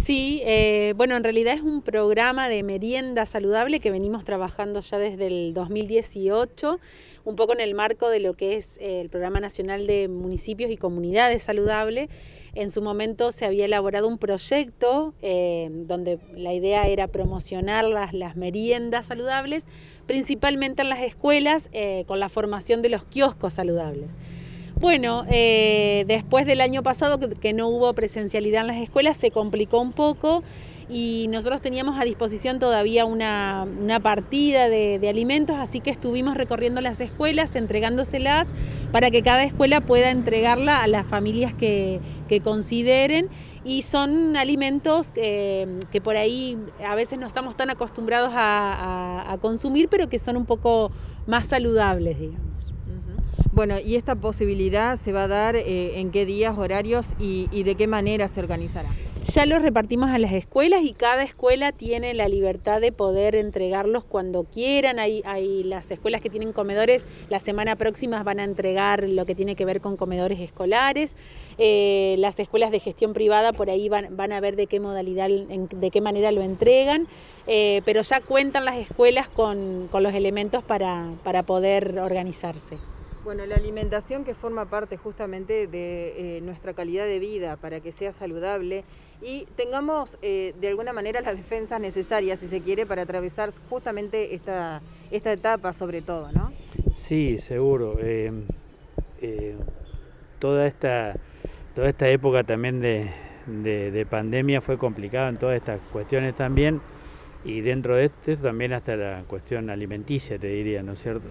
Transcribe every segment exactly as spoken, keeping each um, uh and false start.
Sí, eh, bueno, en realidad es un programa de merienda saludable que venimos trabajando ya desde el dos mil dieciocho, un poco en el marco de lo que es el Programa Nacional de Municipios y Comunidades Saludables. En su momento se había elaborado un proyecto eh, donde la idea era promocionar las, las meriendas saludables, principalmente en las escuelas, eh, con la formación de los kioscos saludables. Bueno, eh, después del año pasado que, que no hubo presencialidad en las escuelas, se complicó un poco y nosotros teníamos a disposición todavía una, una partida de, de alimentos, así que estuvimos recorriendo las escuelas, entregándoselas para que cada escuela pueda entregarla a las familias que, que consideren, y son alimentos eh, que por ahí a veces no estamos tan acostumbrados a, a, a consumir, pero que son un poco más saludables, digamos. Bueno, ¿y esta posibilidad se va a dar eh, en qué días, horarios y, y de qué manera se organizará? Ya los repartimos a las escuelas y cada escuela tiene la libertad de poder entregarlos cuando quieran. Hay, hay las escuelas que tienen comedores, la semana próxima van a entregar lo que tiene que ver con comedores escolares. Eh, las escuelas de gestión privada por ahí van, van a ver de qué modalidad, de qué manera lo entregan, eh, pero ya cuentan las escuelas con, con los elementos para, para poder organizarse. Bueno, la alimentación que forma parte justamente de eh, nuestra calidad de vida para que sea saludable y tengamos eh, de alguna manera las defensas necesarias, si se quiere, para atravesar justamente esta, esta etapa sobre todo, ¿no? Sí, seguro. Eh, eh, toda, esta, toda esta época también de, de, de pandemia fue complicada en todas estas cuestiones también, y dentro de esto también hasta la cuestión alimenticia, te diría, ¿no es cierto?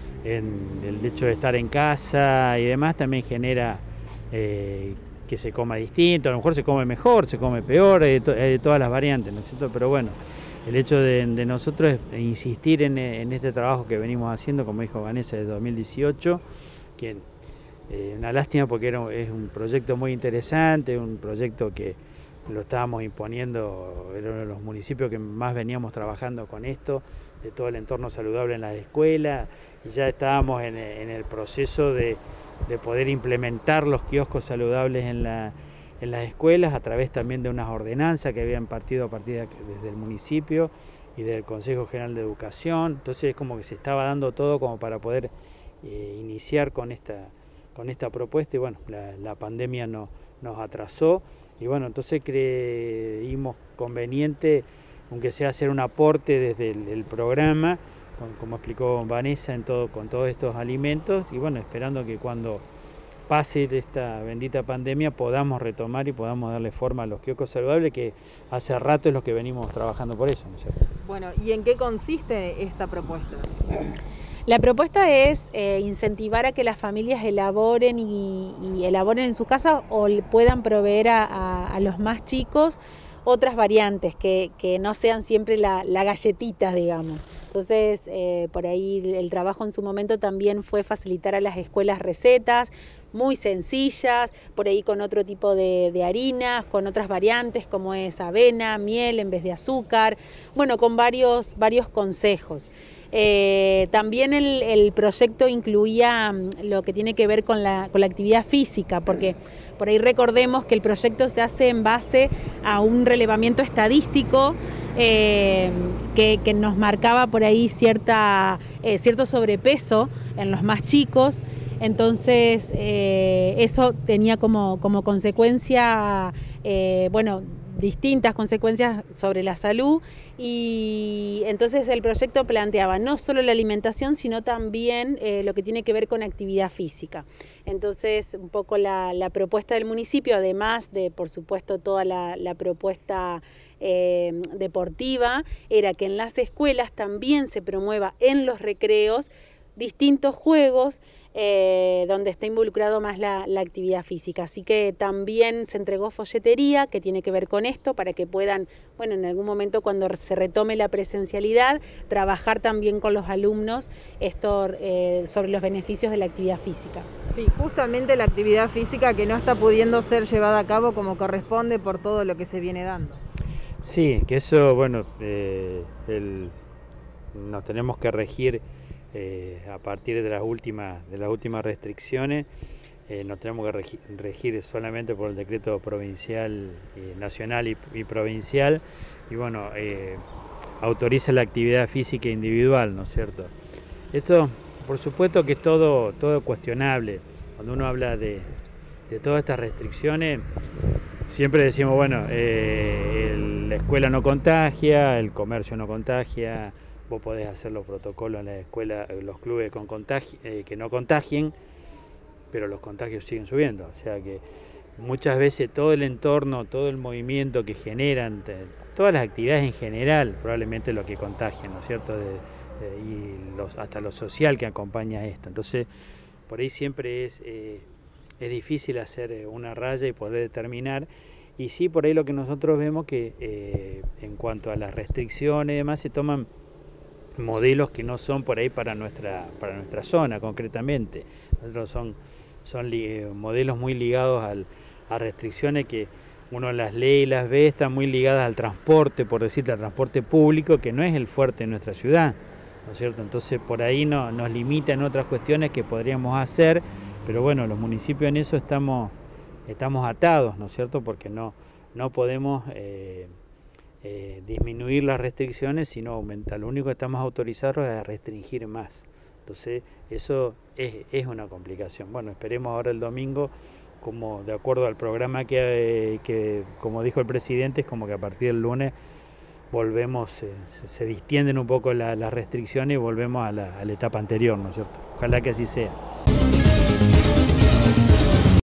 En el hecho de estar en casa y demás también genera eh, que se coma distinto, a lo mejor se come mejor, se come peor, hay de, to hay de todas las variantes, ¿no es cierto? Pero bueno, el hecho de, de nosotros es insistir en, en este trabajo que venimos haciendo, como dijo Vanessa, desde dos mil dieciocho, que eh, una lástima porque era, es un proyecto muy interesante, un proyecto que lo estábamos imponiendo, era uno de los municipios que más veníamos trabajando con esto, de todo el entorno saludable en las escuelas, y ya estábamos en, en el proceso de, de poder implementar los kioscos saludables en, la, en las escuelas a través también de unas ordenanzas que habían partido a partir de, desde el municipio y del Consejo General de Educación. Entonces es como que se estaba dando todo como para poder eh, iniciar con esta, con esta propuesta, y bueno, la, la pandemia no, nos atrasó, y bueno, entonces creímos conveniente, aunque sea hacer un aporte desde el, el programa, con, como explicó Vanessa, en todo, con todos estos alimentos, y bueno, esperando que cuando pase esta bendita pandemia podamos retomar y podamos darle forma a los kioscos saludables, que hace rato es lo que venimos trabajando por eso, ¿no es cierto? Bueno, ¿y en qué consiste esta propuesta? La propuesta es eh, incentivar a que las familias elaboren y, y elaboren en su casa o puedan proveer a, a, a los más chicos otras variantes que, que no sean siempre la, la galletita, digamos. Entonces, eh, por ahí el trabajo en su momento también fue facilitar a las escuelas recetas muy sencillas, por ahí con otro tipo de, de harinas, con otras variantes como es avena, miel en vez de azúcar, bueno, con varios, varios consejos. Eh, también el, el proyecto incluía lo que tiene que ver con la, con la actividad física, porque por ahí recordemos que el proyecto se hace en base a un relevamiento estadístico eh, que, que nos marcaba por ahí cierta, eh, cierto sobrepeso en los más chicos. Entonces eh, eso tenía como, como consecuencia, eh, bueno, distintas consecuencias sobre la salud, y entonces el proyecto planteaba no solo la alimentación, sino también eh, lo que tiene que ver con actividad física. Entonces un poco la, la propuesta del municipio, además de por supuesto toda la, la propuesta eh, deportiva, era que en las escuelas también se promueva en los recreos distintos juegos eh, donde está involucrado más la, la actividad física. Así que también se entregó folletería que tiene que ver con esto para que puedan, bueno, en algún momento cuando se retome la presencialidad, trabajar también con los alumnos esto eh, sobre los beneficios de la actividad física. Sí, justamente la actividad física que no está pudiendo ser llevada a cabo como corresponde por todo lo que se viene dando. Sí, que eso, bueno, eh, el, nos tenemos que regir Eh, a partir de las últimas de las últimas restricciones, eh, nos tenemos que regir, regir solamente por el decreto provincial, eh, nacional y, y provincial, y bueno, eh, autoriza la actividad física individual, ¿no es cierto? Esto, por supuesto que es todo, todo cuestionable. Cuando uno habla de, de todas estas restricciones, siempre decimos, bueno, eh, el, la escuela no contagia, el comercio no contagia, vos podés hacer los protocolos en la escuela, los clubes con contagi eh, que no contagien, pero los contagios siguen subiendo. O sea que muchas veces todo el entorno, todo el movimiento que generan, todas las actividades en general, probablemente lo que contagian, ¿no es cierto? De, de, y los, hasta lo social que acompaña esto. Entonces, por ahí siempre es, eh, es difícil hacer una raya y poder determinar. Y sí, por ahí lo que nosotros vemos que eh, en cuanto a las restricciones y demás, se toman modelos que no son por ahí para nuestra, para nuestra zona concretamente. Nosotros son, son li, modelos muy ligados al, a restricciones que uno las lee y las ve, están muy ligadas al transporte, por decirte, al transporte público, que no es el fuerte de nuestra ciudad, ¿no es cierto? Entonces por ahí no, nos limita en otras cuestiones que podríamos hacer, pero bueno, los municipios en eso estamos, estamos atados, ¿no es cierto? Porque no, no podemos eh, eh, disminuir las restricciones, sino aumentar. Lo único que estamos autorizados es a restringir más. Entonces eso es, es una complicación. Bueno, esperemos ahora el domingo, como de acuerdo al programa que, eh, que como dijo el presidente, es como que a partir del lunes volvemos, eh, se, se distienden un poco la, las restricciones y volvemos a la, a la etapa anterior, ¿no es cierto? Ojalá que así sea.